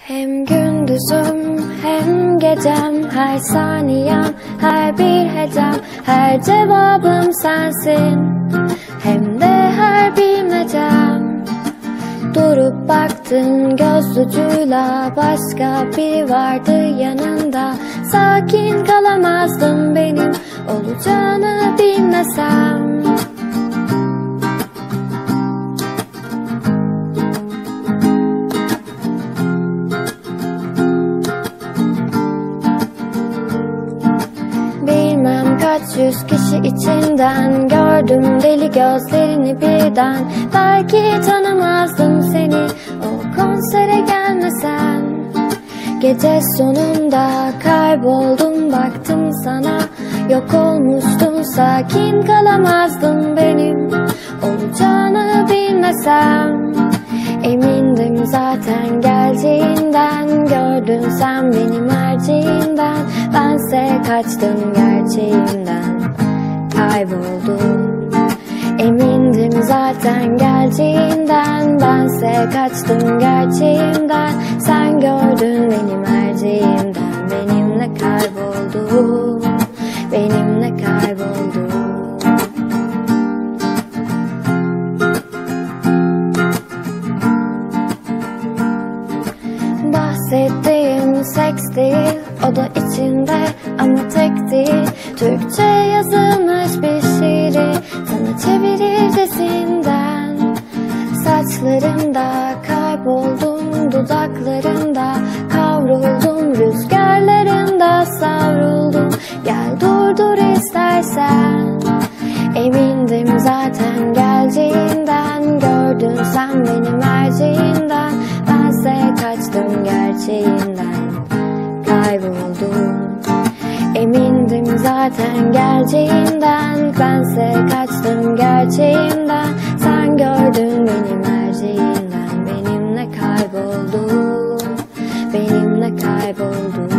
Hem gündüzüm hem gecem, her saniyem, her bir hecem, her cevabım sensin, hem de her bilmecem. Durup baktın göz ucuyla, başka biri vardı yanında. Sakin kalamazdım benim olacağını bilmesem. Kaç yüz kişi içinden gördüm deli gözlerini birden. Belki tanımazdım seni o konsere gelmesen. Gece sonunda kayboldum, baktım sana, yok olmuştun. Sakin kalamazdım benim olacağını bilmesem. Emindim zaten geleceğinden, gördün sen benim merceğimden. Bense kaçtım gerçeğimden, kayboldum. Emindim zaten geleceğinden, bense kaçtım gerçeğimden. Sen gördün benim merceğimden, benimle kayboldum, benimle kayboldum. Bahsettiğim seks değil, o da içinde ama tek değil. Türkçe yazılmış bir şiiri sana çevirircesinden. Saçlarında kayboldum, dudaklarında kavruldum, rüzgarlarında savruldum. Gel durdur istersen. Emindim zaten geleceğinden, gördün sen benim merceğimden. Bense kaçtım gerçeğimden, kayboldum. Emindim zaten geleceğinden, bense kaçtım gerçeğimden. Sen gördün benim merceğimden, benimle kayboldum, benimle kayboldum.